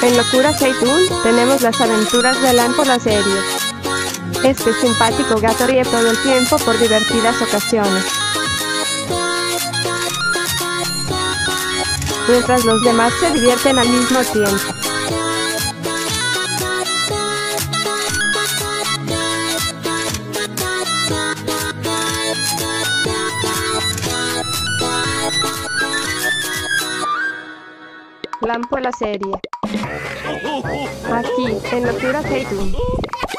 En Locura Seitoon tenemos las aventuras de Lampo la serie. Este simpático gato ríe todo el tiempo por divertidas ocasiones, mientras los demás se divierten al mismo tiempo. Lampo la serie. Aquí, en Locura Seitoon.